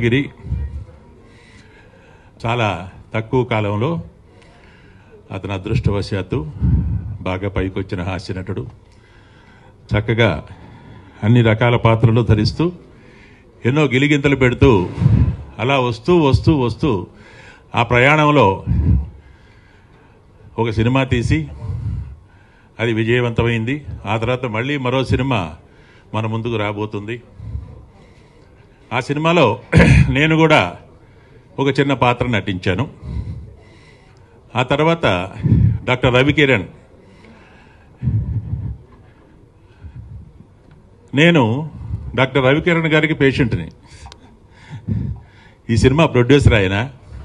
సప్తగిరి చాలా తక్కువ కాలంలో అతని అదృష్టవశాత్తు బాగా పైకొచ్చిన హాస్యనటుడు. చక్కగా అన్ని రకాల పాత్రలు ధరిస్తూ ఎన్నో గిలిగింతలు పెడుతూ అలా వస్తూ వస్తూ వస్తూ ఆ ప్రయాణంలో ఒక సినిమా తీసి అది విజయవంతమైంది. ఆ తర్వాత మళ్ళీ మరో సినిమా మన ముందుకు రాబోతుంది. ఆ సినిమాలో నేను కూడా ఒక చిన్న పాత్ర నటించాను. ఆ తర్వాత డాక్టర్ రవికిరణ్, నేను డాక్టర్ రవికిరణ్ గారికి పేషెంట్ని. ఈ సినిమా ప్రొడ్యూసర్ ఆయన.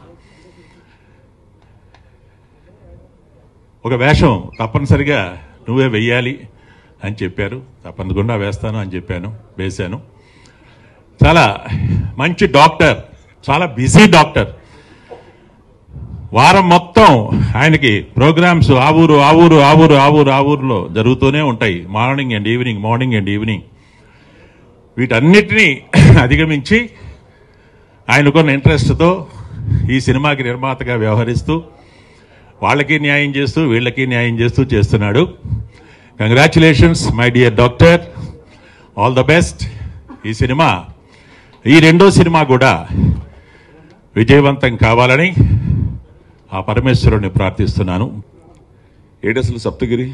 ఒక వేషం తప్పనిసరిగా నువ్వే వెయ్యాలి అని చెప్పారు. తప్పకుండా వేస్తాను అని చెప్పాను, వేశాను. చాలా మంచి డాక్టర్, చాలా బిజీ డాక్టర్. వారం మొత్తం ఆయనకి ప్రోగ్రామ్స్ ఆ ఊరులో జరుగుతూనే ఉంటాయి, మార్నింగ్ అండ్ ఈవినింగ్. వీటన్నిటినీ అధిగమించి ఆయనకున్న ఇంట్రెస్ట్తో ఈ సినిమాకి నిర్మాతగా వ్యవహరిస్తూ వాళ్ళకి న్యాయం చేస్తూ వీళ్ళకి న్యాయం చేస్తూ చేస్తున్నాడు. Congratulations my dear doctor, all the best. ఈ రెండో సినిమా కూడా విజయవంతం కావాలని ఆ పరమేశ్వరుని ప్రార్థిస్తున్నాను. ఏడసలు Saptagiri,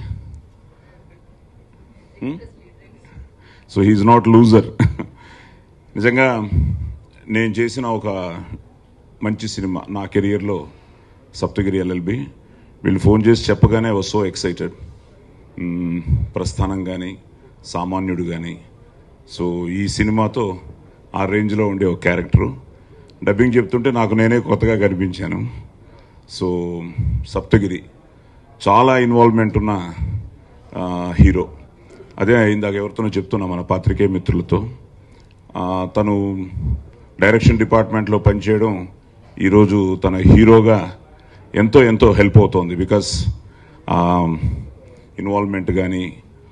so he's not loser. నిజంగా నేను చేసిన ఒక మంచి సినిమా నా కెరియర్లో సప్తగిరి ఎల్ఎల్బి. వీళ్ళు ఫోన్ చేసి చెప్పగానే ఐ వాజ్ సో ఎక్సైటెడ్. ప్రస్థానం కానీ సామాన్యుడు కానీ, సో ఈ సినిమాతో ఆ రేంజ్లో ఉండే ఒక క్యారెక్టరు. డబ్బింగ్ చెప్తుంటే నాకు నేనే కొత్తగా కనిపించాను. సో సప్తగిరి చాలా ఇన్వాల్వ్మెంట్ ఉన్న హీరో. అదే ఇందాక ఎవరితోనో చెప్తున్నా మన పాత్రికేయ మిత్రులతో. తను డైరెక్షన్ డిపార్ట్మెంట్లో పనిచేయడం ఈరోజు తన హీరోగా ఎంతో హెల్ప్ అవుతోంది. బికాస్ ఇన్వాల్వ్మెంట్ కానీ,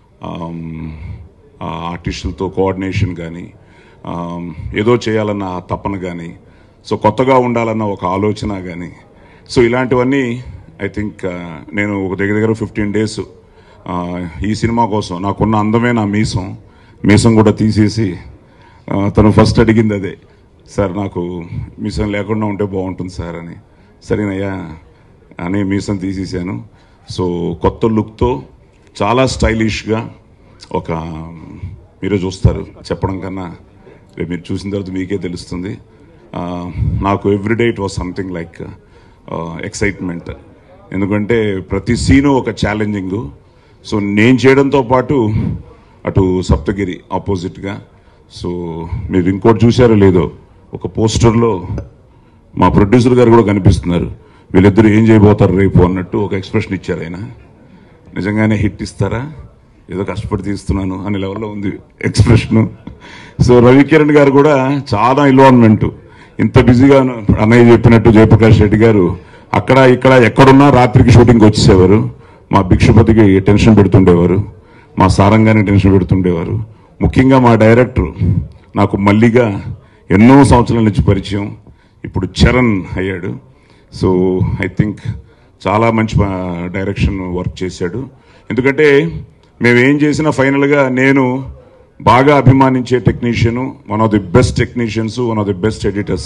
ఆర్టిస్టులతో కోఆర్డినేషన్ కానీ, ఏదో చేయాలన్న తపన కానీ, సో కొత్తగా ఉండాలన్న ఒక ఆలోచన కానీ, సో ఇలాంటివన్నీ ఐ థింక్ నేను ఒక దగ్గర 15 days ఈ సినిమా కోసం నాకున్న అందమే నా మీసం కూడా తీసేసి తను ఫస్ట్ అడిగింది అదే, సార్ నాకు మీసం లేకుండా ఉంటే బాగుంటుంది సార్ అని. సరేనయ్యా అని మీసం తీసేసాను. సో కొత్త లుక్తో చాలా స్టైలిష్గా ఒక మీరే చూస్తారు, చెప్పడం కన్నా మీరు చూసిన తర్వాత మీకే తెలుస్తుంది. నాకు everyday it was something like excitement. ఎందుకంటే ప్రతి సీను ఒక ఛాలెంజింగ్. సో నేను చేయడంతో పాటు అటు సప్తగిరి ఆపోజిట్గా. సో మీరు ఇంకోటి చూశారో లేదో, ఒక పోస్టర్లో మా ప్రొడ్యూసర్ గారు కూడా కనిపిస్తున్నారు. వీళ్ళిద్దరూ ఏం చేయబోతారు రేపు అన్నట్టు ఒక ఎక్స్ప్రెషన్ ఇచ్చారు ఆయన. నిజంగానే హిట్ ఇస్తారా, ఏదో కష్టపడి తీస్తున్నాను అనే లెవెల్లో ఉంది ఎక్స్ప్రెషను. సో రవికిరణ్ గారు కూడా చాలా ఇన్వాల్వ్మెంట్. ఇంత బిజీగా అన్నయ్య చెప్పినట్టు జయప్రకాష్ రెడ్డి గారు అక్కడ ఇక్కడ ఎక్కడున్నా రాత్రికి షూటింగ్కి వచ్చేసేవారు. మా భిక్షపతికి టెన్షన్ పెడుతుండేవారు, మా సారంగానికి టెన్షన్ పెడుతుండేవారు. ముఖ్యంగా మా డైరెక్టర్ నాకు మల్లిగా ఎన్నో సంవత్సరాల నుంచి పరిచయం, ఇప్పుడు చరణ్ అయ్యాడు. సో ఐ థింక్ చాలా మంచి డైరెక్షన్ వర్క్ చేశాడు. ఎందుకంటే మేమేం చేసినా ఫైనల్గా నేను బాగా అభిమానించే technician, one of the best technicians, one of the best editors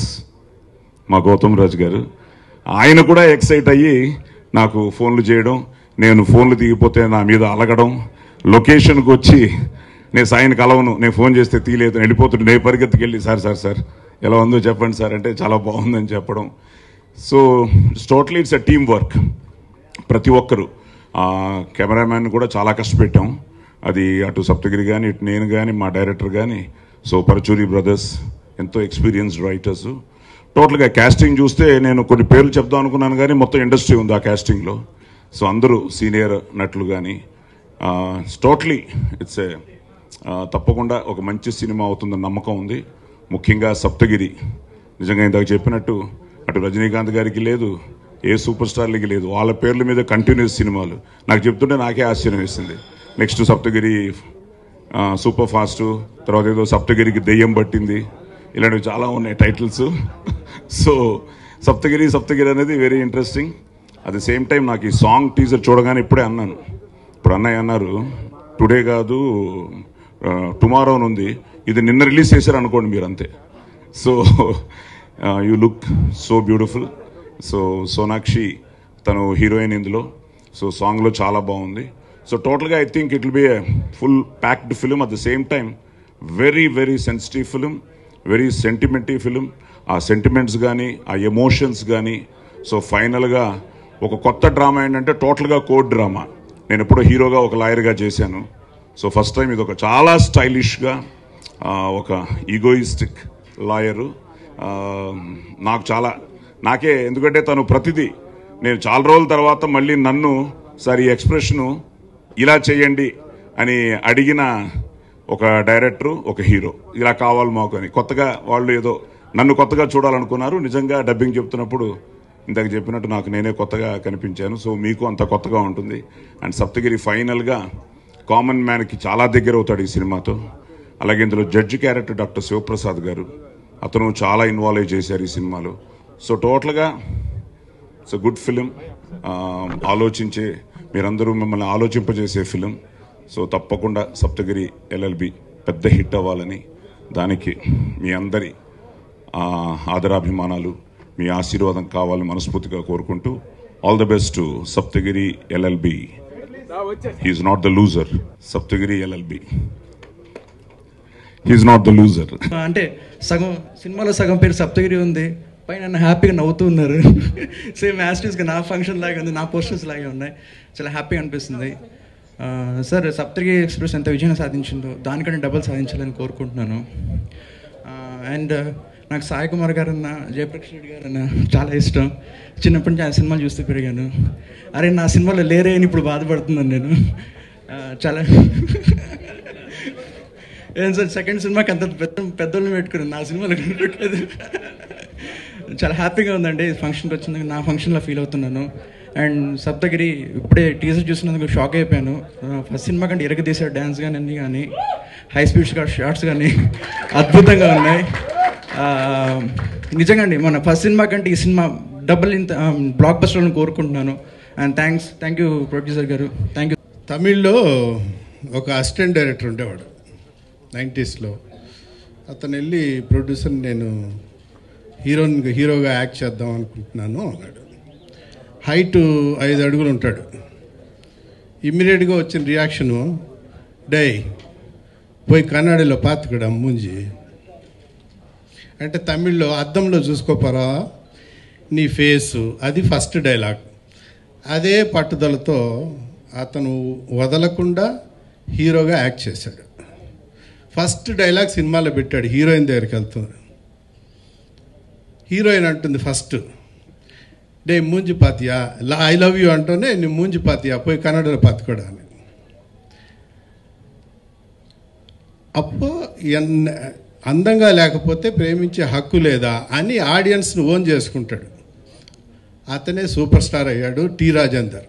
మా గౌతమ్ రాజు గారు. ఆయన కూడా ఎక్సైట్ అయ్యి నాకు ఫోన్లు చేయడం, నేను ఫోన్లు దిగిపోతే నా మీద అలగడం, లొకేషన్కి వచ్చి నేను సాయిని కలవను, నేను ఫోన్ చేస్తే తీయలేదు, వెళ్ళిపోతుంటే నేను పరిగెత్తుకు వెళ్ళి సార్ ఎలా ఉందో చెప్పండి సార్ అంటే చాలా బాగుందని చెప్పడం. So totally it's a team work. ప్రతి ఒక్కరు కెమెరామ్యాన్ కూడా చాలా కష్టపెట్టాం. అది అటు సప్తగిరి కానీ, ఇటు నేను కానీ, మా డైరెక్టర్ కానీ. సో పరచూరి బ్రదర్స్ ఎంతో ఎక్స్పీరియన్స్డ్ రైటర్స్. టోటల్గా క్యాస్టింగ్ చూస్తే నేను కొన్ని పేర్లు చెప్దాం అనుకున్నాను కానీ మొత్తం ఇండస్ట్రీ ఉంది ఆ క్యాస్టింగ్లో. సో అందరూ సీనియర్ నటులు కానీ. టోటలీ ఇట్స్ ఏ తప్పకుండా ఒక మంచి సినిమా అవుతుందని నమ్మకం ఉంది. ముఖ్యంగా సప్తగిరి నిజంగా ఇందాక చెప్పినట్టు అటు రజనీకాంత్ గారికి లేదు, ఏ సూపర్ స్టార్లకి లేదు, వాళ్ళ పేర్ల మీద కంటిన్యూస్ సినిమాలు. నాకు చెప్తుంటే నాకే ఆశ్చర్యం వేసింది. నెక్స్ట్ సప్తగిరి సూపర్ ఫాస్ట్, తర్వాత ఏదో సప్తగిరికి దెయ్యం పట్టింది, ఇలాంటివి చాలా ఉన్నాయి టైటిల్స్. సో సప్తగిరి సప్తగిరి అనేది very interesting. At the same time నాకు ఈ సాంగ్ టీజర్ చూడగానే ఇప్పుడే అన్నాను, ఇప్పుడు అన్నయ్య అన్నారు టుడే కాదు టుమారో ఉంది, ఇది నిన్న రిలీజ్ చేశారు అనుకోండి మీరు అంతే. So you look so beautiful. So Sonakshi తను హీరోయిన్ ఇందులో. సో సాంగ్లో చాలా బాగుంది. సో టోటల్గా I think it will be a full packed film. At the same time very very sensitive film, very sentimentary film. ఆ సెంటిమెంట్స్ కానీ ఆ ఎమోషన్స్ కానీ. సో ఫైనల్గా ఒక కొత్త డ్రామా ఏంటంటే టోటల్గా కోర్ట్ డ్రామా. నేను ఎప్పుడో హీరోగా ఒక లాయర్గా చేశాను. సో ఫస్ట్ టైం ఇది ఒక చాలా స్టైలిష్గా ఒక ఈగోయిస్టిక్ లాయరు. నాకే ఎందుకంటే తను ప్రతిదీ నేను చాలా రోజుల తర్వాత మళ్ళీ నన్ను సార్ ఈ ఎక్స్ప్రెషను ఇలా చేయండి అని అడిగిన ఒక డైరెక్టరు, ఒక హీరో. ఇలా కావాలి మాకు అని కొత్తగా వాళ్ళు ఏదో నన్ను కొత్తగా చూడాలనుకున్నారు. నిజంగా డబ్బింగ్ చెప్తున్నప్పుడు ఇందాక చెప్పినట్టు నాకు నేనే కొత్తగా కనిపించాను. సో మీకు అంత కొత్తగా ఉంటుంది. అండ్ సప్తగిరి ఫైనల్గా కామన్ మ్యాన్కి చాలా దగ్గర అవుతాడు ఈ సినిమాతో. అలాగే ఇందులో జడ్జి క్యారెక్టర్ డాక్టర్ శివప్రసాద్ గారు, అతను చాలా ఇన్వాల్వ్ చేశారు ఈ సినిమాలో. సో టోటల్గా ఇట్స్ గుడ్ ఫిలిం. ఆలోచించే మీరందరూ మిమ్మల్ని ఆలోచింపజేసే ఫిలిం. సో తప్పకుండా సప్తగిరి ఎల్ఎల్బి పెద్ద హిట్ అవ్వాలని, దానికి మీ అందరి ఆదరాభిమానాలు, మీ ఆశీర్వాదం కావాలని మనస్ఫూర్తిగా కోరుకుంటూ all the best to Saptagiri LLB. He's not the loser. Saptagiri LLB he's not the loser. అంటే సగం సినిమాలో సగం పేరు సప్తగిరి ఉంది, పైన హ్యాపీగా నవ్వుతూ ఉన్నారు. సేమ్ యాస్టిస్గా నా ఫంక్షన్ లాగే ఉంది, నా పోస్టర్స్ లాగే ఉన్నాయి. చాలా హ్యాపీగా అనిపిస్తుంది. సార్ సప్తగిరి ఎక్స్ప్రెస్ ఎంత విజయం సాధించిందో దానికంటే డబుల్ సాధించాలని కోరుకుంటున్నాను. అండ్ నాకు సాయి కుమార్ గారు అన్న, జయప్రకాష్ రెడ్డి గారు అన్న చాలా ఇష్టం. చిన్నప్పటి నుంచి ఆ సినిమాలు చూస్తూ పెరిగాను. అరే నా సినిమాలో లేరే అని ఇప్పుడు బాధపడుతున్నాను నేను. చాలా ఏం సార్ సెకండ్ సినిమాకి అంత పెద్దోళ్ళని పెట్టుకున్నాను, నా సినిమాలో పెట్టలేదు. చాలా హ్యాపీగా ఉందండి ఫంక్షన్కి వచ్చినందుకు. నా ఫంక్షన్లో ఫీల్ అవుతున్నాను. అండ్ సప్తగిరి ఇప్పుడే టీజర్ చూసినందుకు షాక్ అయిపోయాను. ఫస్ట్ సినిమా కంటే ఎరగదీశాడు డ్యాన్స్ కానీ అన్నీ కానీ, హై స్పీడ్ షార్ట్స్ కానీ అద్భుతంగా ఉన్నాయి. నిజంగా అండి మన ఫస్ట్ సినిమా కంటే ఈ సినిమా డబుల్ ఇంత బ్లాక్ బస్టర్లను కోరుకుంటున్నాను. అండ్ థ్యాంక్ యూ ప్రొడ్యూసర్ గారు, థ్యాంక్ యూ. తమిళ్లో ఒక అసిస్టెంట్ డైరెక్టర్ ఉండేవాడు 90sలో. అతను వెళ్ళి ప్రొడ్యూసర్ నేను హీరోగా యాక్ట్ చేద్దాం అనుకుంటున్నాను అన్నాడు. హైట్ 5 అడుగులు ఉంటాడు. ఇమ్మీడియట్గా వచ్చిన రియాక్షను, డై పోయి కన్నడలో పాతుకడా ముంజి అంటే తమిళ్లో అద్దంలో చూసుకోపోరా నీ ఫేసు. అది ఫస్ట్ డైలాగ్. అదే పట్టుదలతో అతను వదలకుండా హీరోగా యాక్ట్ చేశాడు. ఫస్ట్ డైలాగ్ సినిమాలో పెట్టాడు. హీరోయిన్ దగ్గరికి వెళ్తుంది. హీరోయిన్ అంటుంది ఫస్ట్, డే మూంజి పాతియా, ఐ లవ్ యూ అంటూనే నీ మూంజి పాతియా పోయి కన్నడలో పాతుకోడా అని. అప్పుడు అందంగా లేకపోతే ప్రేమించే హక్కు లేదా అని ఆడియన్స్ను ఓన్ చేసుకుంటాడు. అతనే సూపర్ స్టార్ అయ్యాడు టి రాజేందర్.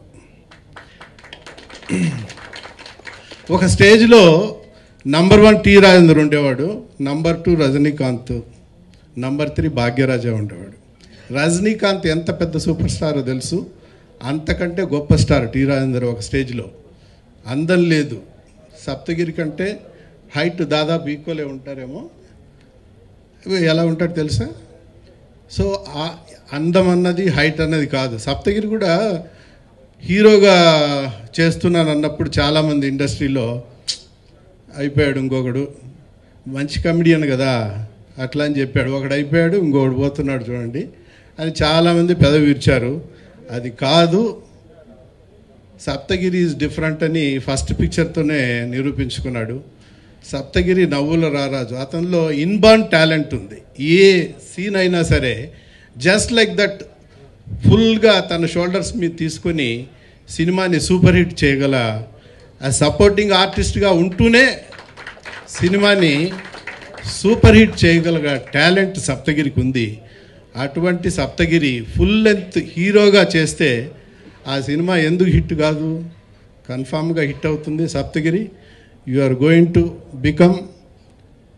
ఒక స్టేజ్లో నంబర్ 1 టి రాజేందర్ ఉండేవాడు, నంబర్ 2 రజనీకాంత్, నంబర్ 3 భాగ్యరాజా ఉండేవాడు. రజనీకాంత్ ఎంత పెద్ద సూపర్ స్టారో తెలుసు. అంతకంటే గొప్ప స్టార్ టి రాజేందర్. ఒక స్టేజ్లో అందం లేదు. సప్తగిరి కంటే హైట్ దాదాపు ఈక్వలే ఉంటారేమో. ఎలా ఉంటాడు తెలుసా? సో అందం అన్నది హైట్ అన్నది కాదు. సప్తగిరి కూడా హీరోగా చేస్తున్నాను అన్నప్పుడు చాలామంది ఇండస్ట్రీలో అయిపోయాడు, ఇంకొకడు మంచి కమెడియన్ కదా అట్లా అని చెప్పాడు. ఒకడు అయిపోయాడు, ఇంకొకడు పోతున్నాడు చూడండి అని చాలామంది పెదవి విరిచారు. అది కాదు, సప్తగిరి ఈజ్ డిఫరెంట్ అని ఫస్ట్ పిక్చర్తోనే నిరూపించుకున్నాడు. సప్తగిరి నవ్వుల రారాజు. అతనిలో ఇన్బార్న్ టాలెంట్ ఉంది. ఏ సీన్ అయినా సరే జస్ట్ లైక్ దట్ ఫుల్గా తన షోల్డర్స్ మీద తీసుకొని సినిమాని సూపర్ హిట్ చేయగల సపోర్టింగ్ ఆర్టిస్ట్గా ఉంటూనే సినిమాని సూపర్ హిట్ చేయగల టాలెంట్ సప్తగిరికి ఉంది. అటువంటి సప్తగిరి ఫుల్ లెంత్ హీరోగా చేస్తే ఆ సినిమా ఎందుకు హిట్ కాదు? కన్ఫామ్గా హిట్ అవుతుంది. Saptagiri, you are going to become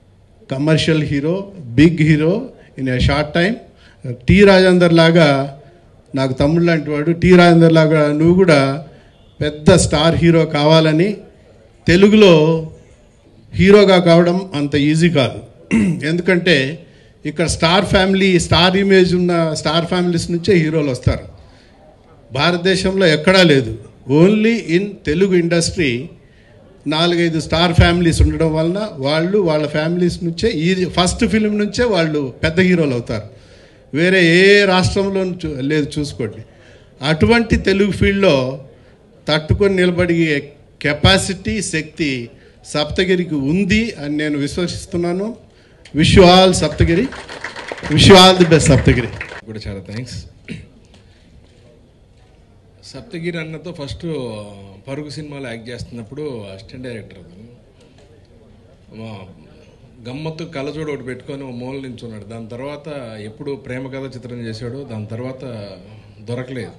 commercial hero, big hero in a short time. T Rajendar లాగా నాకు తమ్ముడు లాంటి వాడు. టి రాజేందర్ లాగా నువ్వు కూడా పెద్ద స్టార్ హీరో కావాలని, తెలుగులో హీరోగా కావడం అంత ఈజీ కాదు. ఎందుకంటే ఇక్కడ స్టార్ ఫ్యామిలీ, స్టార్ ఇమేజ్ ఉన్న స్టార్ ఫ్యామిలీస్ నుంచే హీరోలు వస్తారు. భారతదేశంలో ఎక్కడా లేదు. Only in Telugu industry 4-5 star families ఉండడం వలన వాళ్ళు వాళ్ళ ఫ్యామిలీస్ నుంచే ఈ ఫస్ట్ ఫిలిం నుంచే వాళ్ళు పెద్ద హీరోలు అవుతారు. వేరే ఏ రాష్ట్రంలో లేదు చూసుకోండి. అటువంటి తెలుగు ఫీల్డ్లో తట్టుకొని నిలబడే కెపాసిటీ, శక్తి సప్తగిరికి ఉంది అని నేను విశ్వసిస్తున్నాను. Wish you all Saptagiri, wish you all the best Saptagiri. కూడా చాలా థ్యాంక్స్. సప్తగిరి అన్నతో ఫస్ట్ పరుగు సినిమాలో యాక్ట్ చేస్తున్నప్పుడు అసిస్టెంట్ డైరెక్టర్ మా గమ్మత్తు కళ్ళజోడు ఒకటి పెట్టుకొని ఓ మూల నించున్నాడు. దాని తర్వాత ఎప్పుడు ప్రేమ కథ చిత్రం చేశాడు. దాని తర్వాత దొరకలేదు.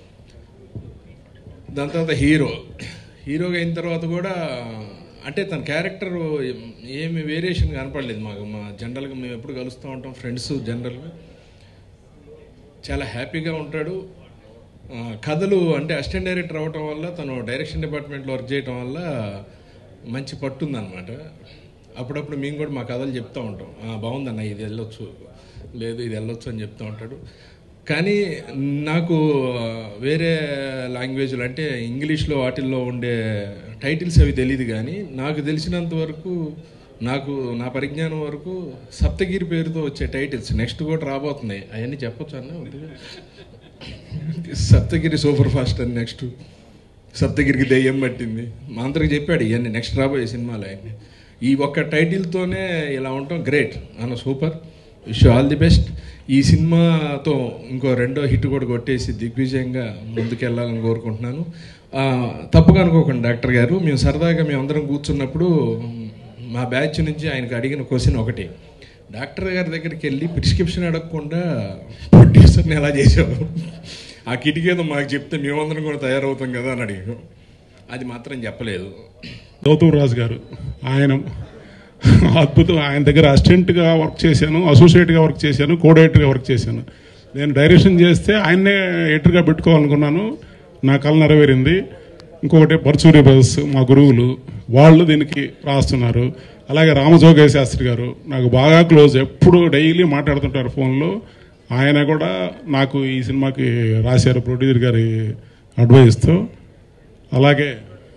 దాని తర్వాత హీరోగా అయిన తర్వాత కూడా అంటే తన క్యారెక్టర్ ఏమి వేరియేషన్ కనపడలేదు మాకు. జనరల్గా మేము ఎప్పుడు కలుస్తూ ఉంటాం ఫ్రెండ్స్. జనరల్గా చాలా హ్యాపీగా ఉంటాడు. కథలు అంటే అసిస్టెంట్ డైరెక్టర్ అవ్వటం వల్ల, తను డైరెక్షన్ డిపార్ట్మెంట్లో వర్క్ చేయటం వల్ల మంచి పట్టుందన్నమాట. అప్పుడప్పుడు మేము కూడా మా కథలు చెప్తూ ఉంటాం, బాగుందన్న ఇది వెళ్ళొచ్చు, లేదు ఇది వెళ్ళొచ్చు అని చెప్తూ ఉంటాడు. కానీ నాకు వేరే లాంగ్వేజ్లో అంటే ఇంగ్లీష్లో వాటిల్లో ఉండే టైటిల్స్ అవి తెలియదు. కానీ నాకు తెలిసినంత వరకు, నా పరిజ్ఞానం వరకు సప్తగిరి పేరుతో వచ్చే టైటిల్స్ నెక్స్ట్ కూడా రాబోతున్నాయి. అవన్నీ చెప్పొచ్చు అన్న. సప్తగిరి సూపర్ ఫాస్ట్ అని, నెక్స్ట్ సప్తగిరికి దెయ్యం పట్టింది, మా అందరికి చెప్పాడు ఇవన్నీ నెక్స్ట్ రాబోయే సినిమాలు అవన్నీ. ఈ ఒక్క టైటిల్తోనే ఇలా ఉండటం గ్రేట్ అన్న, super. Wish all the best. ఈ సినిమాతో ఇంకో రెండో హిట్ కూడా కొట్టేసి దిగ్విజయంగా ముందుకెళ్ళాలని కోరుకుంటున్నాను. తప్పుగా అనుకోకండి డాక్టర్ గారు, మేము సరదాగా అందరం కూర్చున్నప్పుడు మా బ్యాచ్ నుంచి ఆయనకు అడిగిన క్వశ్చన్ ఒకటి, డాక్టర్ గారి దగ్గరికి వెళ్ళి ప్రిస్క్రిప్షన్ అడగకుండా ప్రొడ్యూసర్ని ఎలా చేసావు, ఆ కిటికీ ఏదో మాకు చెప్తే మేమందరం కూడా తయారవుతాం కదా అని అడిగాను. అది మాత్రం చెప్పలేదు. గౌతమ్ రాజు గారు, ఆయన అద్భుతం. ఆయన దగ్గర అసిస్టెంట్గా వర్క్ చేశాను, అసోసియేట్గా వర్క్ చేశాను, కో డైరెక్టర్గా వర్క్ చేశాను. నేను డైరెక్షన్ చేస్తే ఆయన్నే ఎడిటర్గా పెట్టుకోవాలనుకున్నాను. నా కళ నెరవేరింది. ఇంకొకటి పర్చూరి బ్రదర్స్ మా గురువులు, వాళ్ళు దీనికి రాస్తున్నారు. అలాగే రామజోగయ్య శాస్త్రి గారు నాకు బాగా క్లోజ్, ఎప్పుడు డైలీ మాట్లాడుతుంటారు ఫోన్లో. ఆయన కూడా నాకు ఈ సినిమాకి రాశారు ప్రొడ్యూసర్ గారి అడ్వైస్తో. అలాగే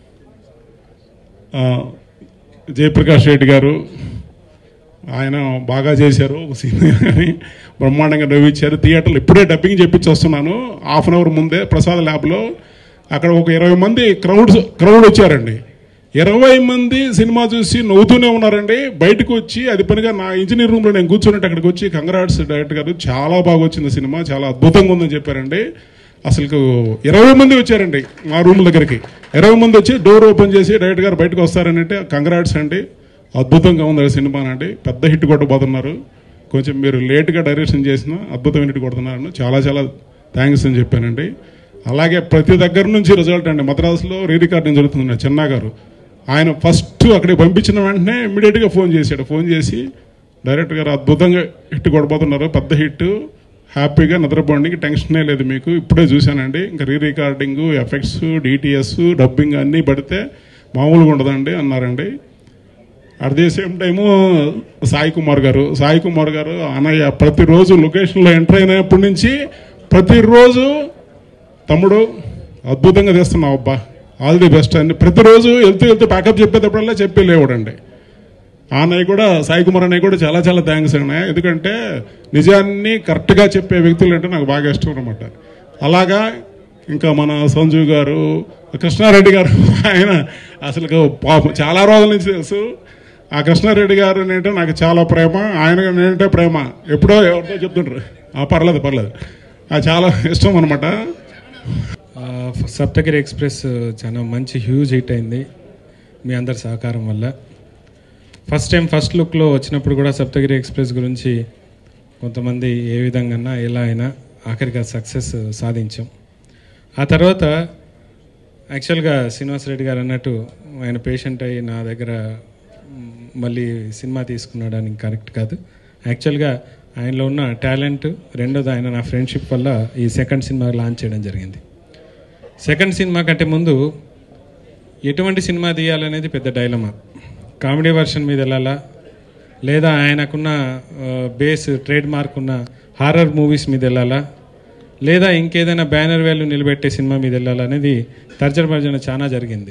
జయప్రకాష్ రెడ్డి గారు, ఆయన బాగా చేశారు. ఒక సినిమా కానీ బ్రహ్మాండంగా నవ్వించారు. థియేటర్లో ఇప్పుడే డబ్బింగ్ చెప్పించి వస్తున్నాను. హాఫ్ అన్ అవర్ ముందే ప్రసాద్ ల్యాబ్లో అక్కడ ఒక 20 మంది క్రౌడ్ వచ్చారండి. 20 మంది సినిమా చూసి నవ్వుతూనే ఉన్నారండి. బయటకు వచ్చి అది పనిగా నా ఇంజనీర్ రూమ్లో నేను కూర్చున్నట్టు అక్కడికి వచ్చి కంగ్రాట్స్ డైరెక్టర్ గారు, చాలా బాగా వచ్చింది సినిమా, చాలా అద్భుతంగా ఉందని చెప్పారండి. అసలు 20 మంది వచ్చారండి మా రూమ్ దగ్గరికి. 20 మంది వచ్చి డోర్ ఓపెన్ చేసి డైరెక్టర్ గారు బయటకు వస్తారనంటే కంగ్రాట్స్ అండి, అద్భుతంగా ఉంది సినిమా అంటే, పెద్ద హిట్ కొట్టబోతున్నారు, కొంచెం మీరు లేట్గా డైరెక్షన్ చేసిన అద్భుతమైన హిట్ కొడుతున్నారు, చాలా చాలా థ్యాంక్స్ అని చెప్పానండి. అలాగే ప్రతి దగ్గర నుంచి రిజల్ట్ అండి. మద్రాసులో రీ రికార్డింగ్ జరుగుతుంది. చెన్నా గారు ఆయన ఫస్ట్ అక్కడికి పంపించిన వెంటనే ఇమ్మీడియట్గా ఫోన్ చేశాడు. ఫోన్ చేసి డైరెక్టర్ గారు అద్భుతంగా హిట్ కొట్టబోతున్నారు, పెద్ద హిట్, హ్యాపీగా నిద్రపోండి, టెన్షనే లేదు మీకు, ఇప్పుడే చూశానండి, ఇంకా re recording, effects, DTS, dubbing అన్నీ పడితే మామూలుగా ఉండదండి అన్నారండి. At the same time Sai Kumar గారు అన్నయ్య ప్రతిరోజు లొకేషన్లో ఎంటర్ అయినప్పటి నుంచి ప్రతిరోజు తమ్ముడు అద్భుతంగా చేస్తున్నావు అబ్బా, ఆల్ ది బెస్ట్ అని ప్రతిరోజు వెళ్తూ ప్యాకప్ చెప్పేటప్పుడల్లా చెప్పి లేవడండి. ఆ అన్నయ్య కూడా, సాయి కుమార్ అన్నయ్య కూడా చాలా చాలా థ్యాంక్స్ అన్నయ్య. ఎందుకంటే నిజాన్ని కరెక్ట్గా చెప్పే వ్యక్తులు అంటే నాకు బాగా ఇష్టం అనమాట. అలాగా ఇంకా మన సంజీవ్ గారు, కృష్ణారెడ్డి గారు, ఆయన అసలు చాలా రోజుల నుంచి తెలుసు. ఆ కృష్ణారెడ్డి గారు అంటే నాకు చాలా ప్రేమ, ఆయన నేనంటే ప్రేమ, ఎప్పుడో ఎవరితో చెప్తుంటారు. పర్లేదు చాలా ఇష్టం అనమాట. సప్తగిరి ఎక్స్ప్రెస్ చాలా మంచి హ్యూజ్ హిట్ అయింది మీ అందరి సహకారం వల్ల. ఫస్ట్ లుక్లో వచ్చినప్పుడు కూడా సప్తగిరి ఎక్స్ప్రెస్ గురించి కొంతమంది ఏ విధంగా ఎలా అయినా ఆఖరిగా సక్సెస్ సాధించాం. ఆ తర్వాత యాక్చువల్గా శ్రీనివాస్ రెడ్డి గారు అన్నట్టు ఆయన పేషెంట్ అయ్యి నా దగ్గర మళ్ళీ సినిమా తీసుకున్నాడని కరెక్ట్ కాదు. యాక్చువల్గా ఆయనలో ఉన్న టాలెంట్, రెండోది ఆయన నా ఫ్రెండ్షిప్ వల్ల ఈ సెకండ్ సినిమా లాంచ్ చేయడం జరిగింది. సెకండ్ సినిమా కంటే ముందు ఎటువంటి సినిమా తీయాలనేది పెద్ద డైలమా. కామెడీ వర్షన్ మీద వెళ్ళాలా, లేదా ఆయనకున్న బేస్ ట్రేడ్ మార్క్ ఉన్న హారర్ మూవీస్ మీద వెళ్ళాలా, లేదా ఇంకేదైనా బ్యానర్ వాల్యూ నిలబెట్టే సినిమా మీద వెళ్ళాలా అనేది తర్జన చాలా జరిగింది.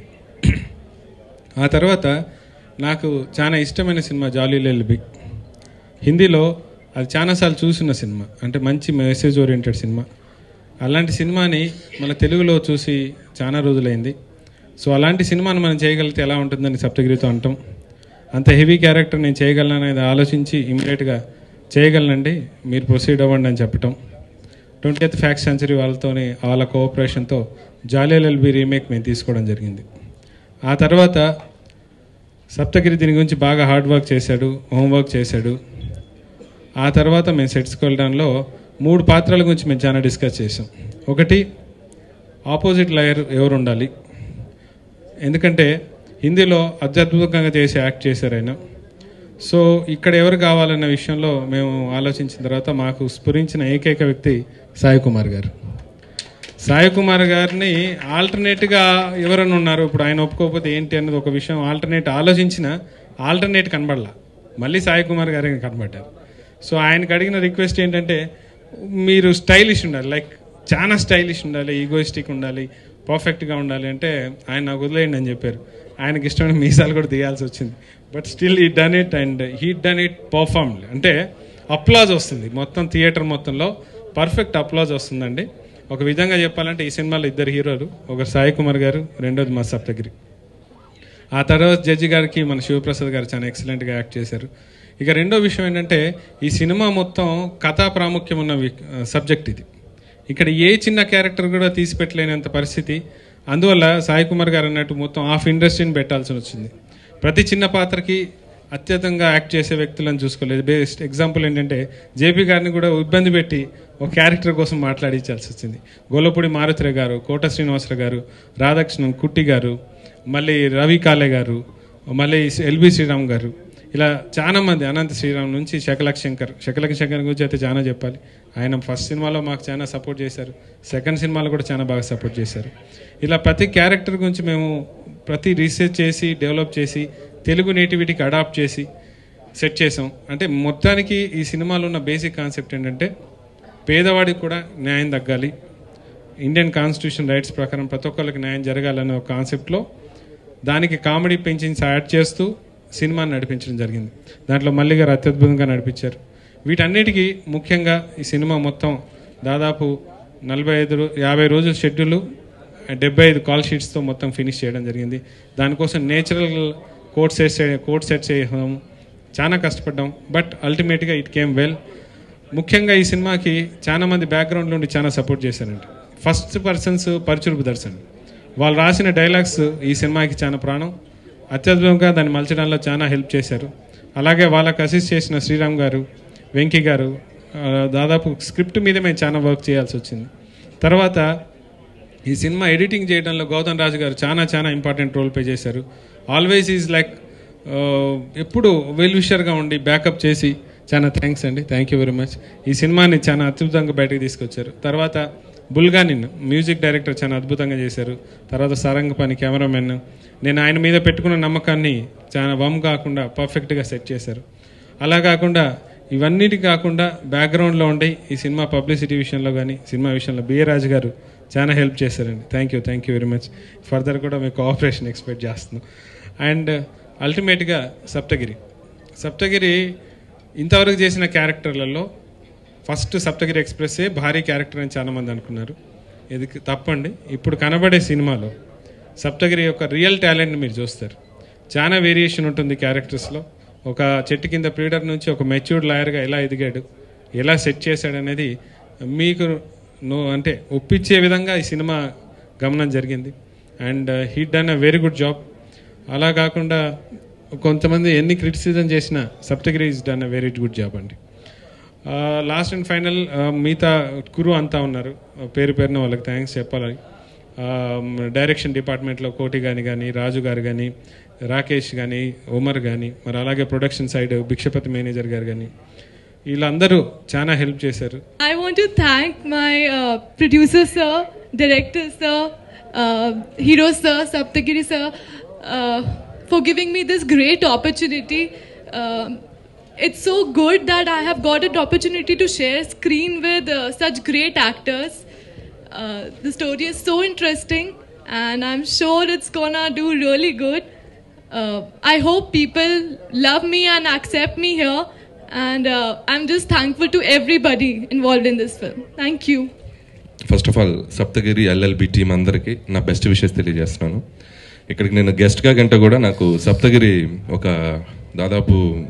ఆ తర్వాత నాకు చాలా ఇష్టమైన సినిమా జాలీ ఎల్బీ. హిందీలో అది చాలాసార్లు చూసిన సినిమా, అంటే మంచి మెసేజ్ ఓరియంటెడ్ సినిమా. అలాంటి సినిమాని మన తెలుగులో చూసి చాలా రోజులైంది. సో అలాంటి సినిమాను మనం చేయగలిగితే ఎలా ఉంటుందని సప్తగిరితో అంటాం. అంత హెవీ క్యారెక్టర్ నేను చేయగలను అనేది ఆలోచించి ఇమీడియట్గా చేయగలనండి, మీరు ప్రొసీడ్ అవ్వండి అని చెప్పటం. 20th ఫ్యాక్ట్ సెంచరీ వాళ్ళతోని వాళ్ళ కోఆపరేషన్తో జాలీ ఎల్బీ రీమేక్ మేము తీసుకోవడం జరిగింది. ఆ తర్వాత సప్తగిరి దీని గురించి బాగా హార్డ్ వర్క్ చేశాడు, హోంవర్క్ చేశాడు. ఆ తర్వాత మేము సెట్స్కి వెళ్ళడంలో 3 పాత్రల గురించి మేము చాలా డిస్కస్ చేసాం. ఒకటి, ఆపోజిట్ లాయర్ ఎవరు ఉండాలి, ఎందుకంటే హిందీలో అత్యద్భుతంగా చేసి యాక్ట్ చేశారు ఆయన. సో ఇక్కడ ఎవరు కావాలన్న విషయంలో మేము ఆలోచించిన తర్వాత మాకు స్ఫురించిన ఏకైక వ్యక్తి సాయి కుమార్ గారు. సాయి కుమార్ గారిని ఆల్టర్నేట్గా ఎవరైనా ఉన్నారు, ఇప్పుడు ఆయన ఒప్పుకోకపోతే ఏంటి అన్నది ఒక విషయం. ఆలోచించిన ఆల్టర్నేట్ కనబడలా, మళ్ళీ సాయి కుమార్ గారికి కనబడ్డారు. సో ఆయనకు అడిగిన రిక్వెస్ట్ ఏంటంటే, మీరు స్టైలిష్ ఉండాలి, లైక్ చాలా స్టైలిష్ ఉండాలి, ఈగోయిస్టిక్ ఉండాలి, పర్ఫెక్ట్గా ఉండాలి అంటే ఆయన నాకు వదిలేయండి అని చెప్పారు. ఆయనకి ఇష్టమైన మీసాలు కూడా తీయాల్సి వచ్చింది. But still he done it and he done it performed. అంటే అప్లాజ్ వస్తుంది మొత్తం థియేటర్ మొత్తంలో, పర్ఫెక్ట్ అప్లాజ్ వస్తుందండి. ఒక విధంగా చెప్పాలంటే ఈ సినిమాలో 2 హీరోలు, ఒకరు సాయి కుమార్ గారు, రెండోది మా సప్తగిరి. ఆ తర్వాత జడ్జి గారికి మన శివప్రసాద్ గారు చాలా ఎక్సలెంట్గా యాక్ట్ చేశారు. ఇక రెండో విషయం ఏంటంటే, ఈ సినిమా మొత్తం కథా ప్రాముఖ్యం ఉన్న సబ్జెక్ట్ ఇది. ఇక్కడ ఏ చిన్న క్యారెక్టర్ కూడా తీసిపెట్టలేనంత పరిస్థితి. అందువల్ల సాయి కుమార్ గారు అన్నట్టు మొత్తం హాఫ్ ఇండస్ట్రీని పెట్టాల్సి వచ్చింది. ప్రతి చిన్న పాత్రకి అత్యధికంగా యాక్ట్ చేసే వ్యక్తులను చూసుకోలేదు. బెస్ట్ ఎగ్జాంపుల్ ఏంటంటే, జేపీ గారిని కూడా ఇబ్బంది పెట్టి ఒక క్యారెక్టర్ కోసం మాట్లాడించాల్సి వచ్చింది. గొల్లపూడి మారుతిరావు గారు, కోట శ్రీనివాసరావు గారు, రాధాకృష్ణన్ కుట్టి గారు, మళ్ళీ రవి కాలే గారు, మళ్ళీ ఎల్బి శ్రీరామ్ గారు, ఇలా చాలామంది, అనంత శ్రీరామ్ నుంచి శకలక్ శంకర్ గురించి అయితే చాలా చెప్పాలి. ఆయన ఫస్ట్ సినిమాలో మాకు చాలా సపోర్ట్ చేశారు, సెకండ్ సినిమాలో కూడా చాలా బాగా సపోర్ట్ చేశారు. ఇలా ప్రతి క్యారెక్టర్ గురించి మేము ప్రతి రీసెర్చ్ చేసి డెవలప్ చేసి తెలుగు నేటివిటీకి అడాప్ట్ చేసి సెట్ చేసాం. అంటే మొత్తానికి ఈ సినిమాలో ఉన్న బేసిక్ కాన్సెప్ట్ ఏంటంటే, పేదవాడికి కూడా న్యాయం తగ్గాలి, ఇండియన్ కాన్స్టిట్యూషన్ రైట్స్ ప్రకారం ప్రతి ఒక్కరికి న్యాయం జరగాలనే ఒక కాన్సెప్ట్లో దానికి కామెడీ పెంచి యాడ్ చేస్తూ సినిమాని నడిపించడం జరిగింది. దాంట్లో మల్లి గారు అత్యద్భుతంగా నడిపించారు. వీటన్నిటికీ ముఖ్యంగా ఈ సినిమా మొత్తం దాదాపు 50 రోజుల షెడ్యూల్, 75 కాల్ షీట్స్తో మొత్తం ఫినిష్ చేయడం జరిగింది. దానికోసం నేచురల్ కోడ్ సెట్ చేయడం చాలా కష్టపడ్డాం. బట్ అల్టిమేట్గా ఇట్ కేమ్ వెల్. ముఖ్యంగా ఈ సినిమాకి చాలా మంది బ్యాక్గ్రౌండ్ నుండి చాలా సపోర్ట్ చేశారండి. ఫస్ట్ పర్సన్స్ పరుచులు దర్శన్, వాళ్ళు రాసిన డైలాగ్స్ ఈ సినిమాకి చాలా ప్రాణం. అత్యద్భుతంగా దాన్ని మలచడంలో చాలా హెల్ప్ చేశారు. అలాగే వాళ్ళకి అసిస్ట్ చేసిన శ్రీరామ్ గారు, వెంకీ గారు, దాదాపు స్క్రిప్ట్ మీద మేము చాలా వర్క్ చేయాల్సి వచ్చింది. తర్వాత ఈ సినిమా ఎడిటింగ్ చేయడంలో గౌతమ్ రాజు గారు చాలా ఇంపార్టెంట్ రోల్ ప్లే చేశారు. ఆల్వేస్ ఈజ్ లైక్ ఎప్పుడు వెల్ విషర్గా ఉండి బ్యాకప్ చేసి చాలా థ్యాంక్స్ అండి, థ్యాంక్ యూ వెరీ మచ్. ఈ సినిమాని చాలా అద్భుతంగా బయటకు తీసుకొచ్చారు. తర్వాత బుల్గానిన్ మ్యూజిక్ డైరెక్టర్ చాలా అద్భుతంగా చేశారు. తర్వాత సారంగపాణి కెమెరామెన్, నేను ఆయన మీద పెట్టుకున్న నమ్మకాన్ని చాలా వమ్ కాకుండా పర్ఫెక్ట్గా సెట్ చేశారు. అలా కాకుండా ఇవన్నిటి కాకుండా బ్యాక్గ్రౌండ్లో ఉండి ఈ సినిమా పబ్లిసిటీ విషయంలో కానీ సినిమా విషయంలో బిఏ రాజు గారు చాలా హెల్ప్ చేశారండి. Thank you very much. Further కూడా మీకు కోఆపరేషన్ ఎక్స్పెక్ట్ చేస్తున్నాం. అండ్ అల్టిమేట్గా సప్తగిరి ఇంతవరకు చేసిన క్యారెక్టర్లలో ఫస్ట్ సప్తగిరి ఎక్స్ప్రెస్సే భారీ క్యారెక్టర్ అని చాలామంది అనుకున్నారు. ఇది తప్పండి. ఇప్పుడు కనబడే సినిమాలో సప్తగిరి యొక్క రియల్ టాలెంట్ని మీరు చూస్తారు. చాలా వేరియేషన్ ఉంటుంది క్యారెక్టర్స్లో. ఒక చెట్టు కింద ప్రీడర్ నుంచి ఒక మెచ్యూర్డ్ లాయర్గా ఎలా ఎదిగాడు, ఎలా సెట్ చేశాడు అనేది మీకు అంటే ఒప్పించే విధంగా ఈ సినిమా గమనం జరిగింది. And he done a very good job. అలా కాకుండా కొంతమంది ఎన్ని క్రిటిసిజం చేసినా Saptagiri is done a very good job అండి. లాస్ట్ అండ్ ఫైనల్ మిగతా కురు అంతా ఉన్నారు, పేరున వాళ్ళకి థ్యాంక్స్ చెప్పాలి. డైరెక్షన్ డిపార్ట్మెంట్లో కోటి కానీ రాజు గారు కానీ రాకేష్ కానీ ఉమర్ కానీ మరి అలాగే ప్రొడక్షన్ సైడ్ భిక్షపతి మేనేజర్ గారు కానీ వీళ్ళందరూ చాలా హెల్ప్ చేశారు. I want to thank my producer sir, director sir, hero sir, Saptagiri sir for giving me this great opportunity. It's so good that I have got an opportunity to share screen with such great actors. The story is so interesting and I'm sure it's gonna do really good. I hope people love me and accept me here, and I'm just thankful to everybody involved in this film. Thank you. First of all Saptagiri LLB team అందరికీ నా best wishes తెలియజేస్తున్నాను. ఇక్కడికి నేను గెస్ట్గా గంట కూడా నాకు సప్తగిరి ఒక దాదాపు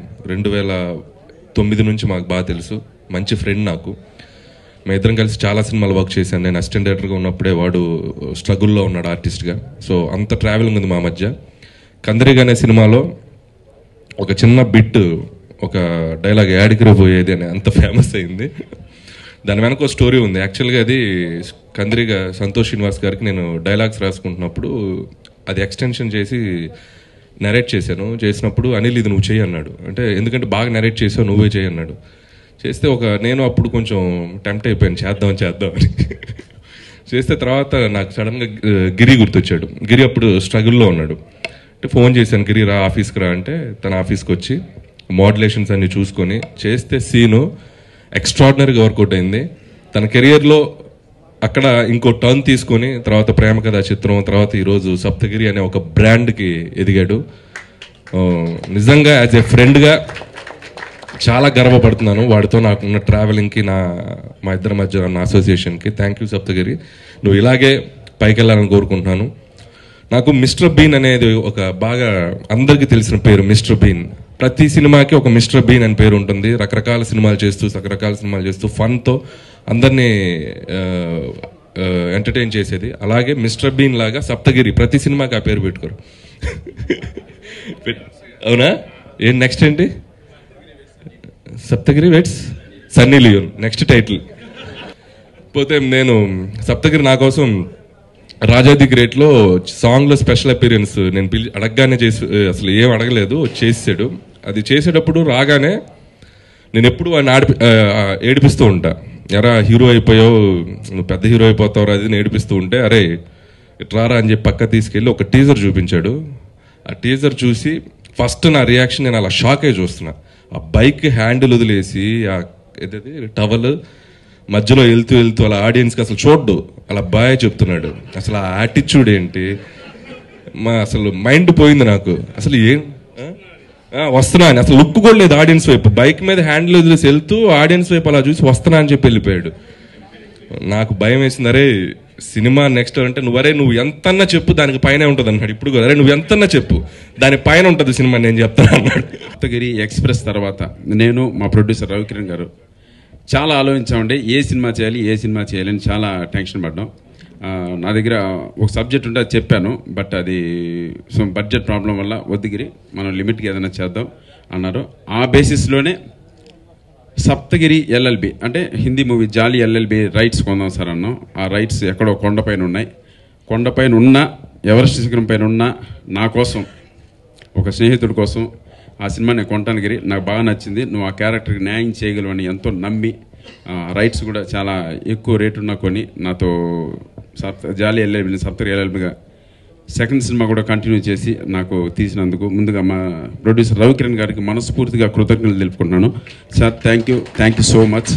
2009 నుంచి మాకు బాగా తెలుసు. మంచి ఫ్రెండ్ నాకు. మేము ఇద్దరం కలిసి చాలా సినిమాలు వర్క్ చేశాను. నేను అసిస్టెంట్ డైరెక్టర్గా ఉన్నప్పుడే వాడు స్ట్రగుల్లో ఉన్నాడు ఆర్టిస్ట్గా. సో అంత ట్రావెలింగ్ ఉంది మా మధ్య. కందరిగా అనే సినిమాలో ఒక చిన్న బిట్, ఒక డైలాగ్ యాడికి పోయేది అని అంత ఫేమస్ అయింది. దాని వెనక ఒక స్టోరీ ఉంది. యాక్చువల్గా అది కందరిగా సంతోష్ శ్రీనివాస్ గారికి నేను డైలాగ్స్ రాసుకుంటున్నప్పుడు అది ఎక్స్టెన్షన్ చేసి నరేట్ చేసినప్పుడు అనిల్ ఇది నువ్వు చేయి అన్నాడు. అంటే ఎందుకంటే బాగా నరేట్ చేసావు, నువ్వే చేయి అన్నాడు. చేస్తే నేను అప్పుడు కొంచెం టెంప్ట్ అయిపోయాను చేద్దామని. చేస్తే తర్వాత నాకు సడన్గా గిరి గుర్తొచ్చాడు. గిరి అప్పుడు స్ట్రగుల్లో ఉన్నాడు. అంటే ఫోన్ చేశాను, గిరి రా ఆఫీస్కి రా అంటే తన ఆఫీస్కి వచ్చి మోడ్యులేషన్స్ అన్ని చూసుకొని చేస్తే సీను ఎక్స్ట్రాడినరీగా వర్కౌట్ అయింది. తన కెరియర్లో అక్కడ ఇంకో టర్న్ తీసుకొని తర్వాత ప్రేమ కథా చిత్రం, తర్వాత ఈరోజు సప్తగిరి అనే ఒక బ్రాండ్కి ఎదిగాడు. నిజంగా యాజ్ ఏ ఫ్రెండ్గా చాలా గర్వపడుతున్నాను వాడితో నాకున్న ట్రావెలింగ్కి, మా ఇద్దరి మధ్య నా అసోసియేషన్కి. Thank you Saptagiri. నువ్వు ఇలాగే పైకి వెళ్ళాలని కోరుకుంటున్నాను. నాకు మిస్టర్ బీన్ అనేది ఒక బాగా అందరికీ తెలిసిన పేరు. మిస్టర్ బీన్ ప్రతి సినిమాకి ఒక మిస్టర్ బీన్ అని పేరు ఉంటుంది. రకరకాల సినిమాలు చేస్తూ ఫన్తో అందరినీ ఎంటర్టైన్ చేసేది. అలాగే మిస్టర్ బీన్ లాగా సప్తగిరి ప్రతి సినిమాకి ఆ పేరు పెట్టుకోరు. అవునా? నెక్స్ట్ ఏంటి? Saptagiri weds Sunny Leone next title. పోతే నేను సప్తగిరి నా కోసం రాజా ది గ్రేట్లో సాంగ్లో స్పెషల్ అపీరియన్స్ నేను అడగగానే చేసి, అసలు ఏం అడగలేదు, చేసాడు. అది చేసేటప్పుడు రాగానే నేను ఎప్పుడు వాడిని ఏడిపిస్తూ ఉంటా. ఎరా హీరో అయిపోయావు, నువ్వు పెద్ద హీరో అయిపోతావు అది ఏడిపిస్తూ ఉంటే, అరే ఇట్రారా అని చెప్పి పక్క తీసుకెళ్ళి ఒక టీజర్ చూపించాడు. ఆ టీజర్ చూసి ఫస్ట్ నా రియాక్షన్ నేను అలా షాక్ అయ్యి చూస్తున్నా. ఆ బైక్ హ్యాండిల్ వదిలేసి ఆ ఏదైతే టవల్ మధ్యలో వెళ్తూ అలా ఆడియన్స్కి అసలు చూడ్డు, అలా బాయ్ చెప్తున్నాడు. అసలు ఆ యాటిట్యూడ్ ఏంటి, అసలు మైండ్ పోయింది నాకు. అసలు ఏం వస్తున్నా అని అసలు లుక్ కూడా లేదు ఆడియన్స్ వైపు. బైక్ మీద హ్యాండిల్ వదిలేసి వెళ్తూ ఆడియన్స్ వైపు అలా చూసి వస్తున్నా అని చెప్పి వెళ్ళిపోయాడు. నాకు భయం వేసింది. అరే సినిమా నెక్స్ట్ అంటే నువ్వు ఎంతన్నా చెప్పు దానికి పైన ఉంటుంది అన్నాడు. ఇప్పుడు కూడా అరే నువ్వు ఎంతన్నా చెప్పు దాని పైన ఉంటుంది సినిమా నేను చెప్తాను అన్నాడు. సప్తగిరి ఎక్స్ప్రెస్ తర్వాత నేను మా ప్రొడ్యూసర్ రవికిరణ్ గారు చాలా ఆలోచించామండి. ఏ సినిమా చేయాలని చాలా టెన్షన్ పడ్డాం. నా దగ్గర ఒక సబ్జెక్ట్ ఉంటే అది చెప్పాను, బట్ అది బడ్జెట్ ప్రాబ్లం వల్ల వద్దుగిరి మనం లిమిట్కి ఏదైనా చేద్దాం అన్నారు. ఆ బేసిస్లోనే సప్తగిరి ఎల్ఎల్బి అంటే Hindi movie Jolly LLB rights కొందాం సార్ అన్నాం. ఆ రైట్స్ ఎక్కడో కొండపైన ఉన్నాయి. కొండపైన ఉన్న ఎవరెస్ట్ శిఖరం పైన ఉన్న నా కోసం, ఒక స్నేహితుడి కోసం ఆ సినిమా నేను కొంటాను గిరి, నాకు బాగా నచ్చింది, నువ్వు ఆ క్యారెక్టర్కి న్యాయం చేయగలవని ఎంతో నమ్మి రైట్స్ కూడా చాలా ఎక్కువ రేటు ఉన్నా కొని నాతో జాలి ఎల్ఎల్బిని సప్తగిరి ఎల్ఎల్బిగా సెకండ్ సినిమా కూడా కంటిన్యూ చేసి నాకు తీసినందుకు ముందుగా మా ప్రొడ్యూసర్ రవికిరణ్ గారికి మనస్ఫూర్తిగా కృతజ్ఞతలు తెలుపుకుంటున్నాను. Sir thank you so much.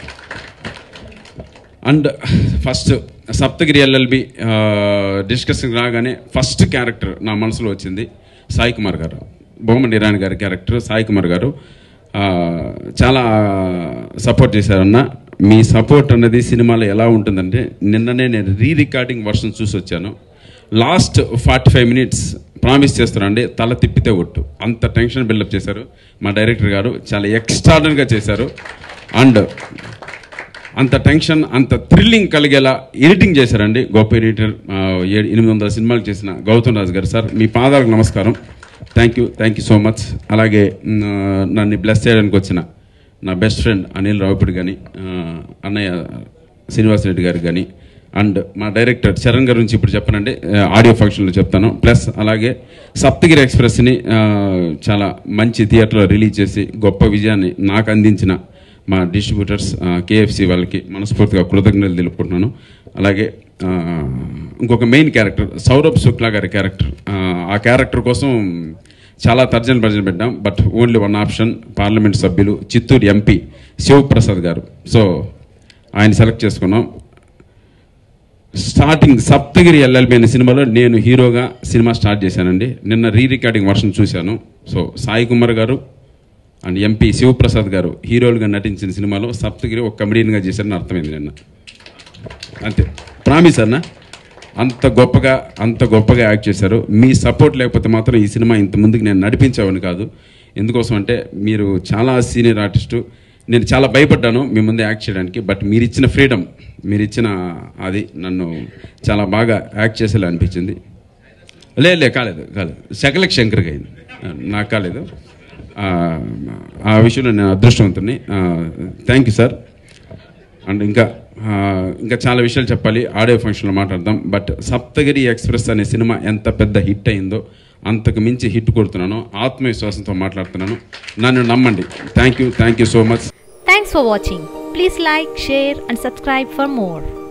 And first Saptagiri LLB discussion రాగానే ఫస్ట్ క్యారెక్టర్ నా మనసులో వచ్చింది సాయి కుమార్ గారు, బొమ్మడి ఇరానీ గారి క్యారెక్టర్. సాయి కుమార్ గారు చాలా సపోర్ట్ చేశారన్న. మీ సపోర్ట్ అన్నది సినిమాలో ఎలా ఉంటుందంటే, నిన్ననే నేను రికార్డింగ్ వర్షన్ చూసి వచ్చాను. లాస్ట్ 45 minutes ప్రామిస్ చేస్తున్నానండి, తల తిప్పితే ఒట్టు, అంత టెన్షన్ బిల్డప్ చేశారు మా డైరెక్టర్ గారు. చాలా ఎక్స్ట్రాడనరీగా చేశారు. అండ్ అంత టెన్షన్, అంత థ్రిల్లింగ్ కలిగేలా ఎడిటింగ్ చేశారండి. గొప్ప ఎడిటర్, 800 సినిమాలు చేసిన గౌతమ్ రాజు గారు. సార్ మీ పాదాలకు నమస్కారం. Thank you so much. అలాగే నన్ను బ్లెస్ చేయడానికి వచ్చిన నా బెస్ట్ ఫ్రెండ్ అనిల్ రావుపూడి కానీ, అన్నయ్య శ్రీనివాస్ రెడ్డి గారు కానీ, అండ్ మా డైరెక్టర్ చరణ్ గారి గురించి ఇప్పుడు చెప్పనండి, ఆడియో ఫంక్షన్లో చెప్తాను. ప్లస్ అలాగే సప్తగిరి ఎక్స్ప్రెస్ని చాలా మంచి థియేటర్లో రిలీజ్ చేసి గొప్ప విజయాన్ని నాకు అందించిన మా డిస్ట్రిబ్యూటర్స్ కేఎఫ్సి వాళ్ళకి మనస్ఫూర్తిగా కృతజ్ఞతలు తెలుపుకుంటున్నాను. అలాగే ఇంకొక మెయిన్ క్యారెక్టర్ సౌరభ్ శుక్లా గారి క్యారెక్టర్, ఆ క్యారెక్టర్ కోసం చాలా తర్జన భర్జన పెట్టాం. But only one option, parliament సభ్యులు చిత్తూరు ఎంపీ శివప్రసాద్ గారు. సో ఆయన సెలెక్ట్ చేసుకున్నాం. స్టార్టింగ్ సప్తగిరి ఎల్ఎల్బి అనే సినిమాలో నేను హీరోగా సినిమా స్టార్ట్ చేశానండి. నిన్న రికార్డింగ్ వర్షన్ చూశాను. సో సాయి కుమార్ గారు అండ్ ఎంపీ శివప్రసాద్ గారు హీరోలుగా నటించిన సినిమాలో సప్తగిరి ఒక కమెడియన్గా చేశారని అర్థమైంది నిన్న. అంతే, ప్రామిస్ అన్న. అంత గొప్పగా యాక్ట్ చేశారు. మీ సపోర్ట్ లేకపోతే మాత్రం ఈ సినిమా ఇంత ముందుకు నేను నడిపించేవాడిని కాదు. ఎందుకోసం అంటే మీరు చాలా సీనియర్ ఆర్టిస్టు. నేను చాలా భయపడ్డాను మీ ముందు యాక్ట్ చేయడానికి. బట్ మీరు ఇచ్చిన ఫ్రీడమ్, మీరు ఇచ్చిన అది నన్ను చాలా బాగా యాక్ట్ చేసేలా అనిపించింది. కాలేదు శకలక్ శంకర్కి అయింది, నాకు కాలేదు. ఆ విషయంలో నేను అదృష్టవంతుని. Thank you sir. అండ్ ఇంకా చాలా విషయాలు చెప్పాలి, ఆడియో ఫంక్షన్లో మాట్లాడదాం. బట్ సప్తగిరి ఎక్స్ప్రెస్ అనే సినిమా ఎంత పెద్ద హిట్ అయిందో అంతకు మించి హిట్ కొడుతున్నాను. ఆత్మవిశ్వాసంతో మాట్లాడుతున్నాను, నన్ను నమ్మండి. Thank you so much. Thanks for watching. Please like, share and subscribe for more.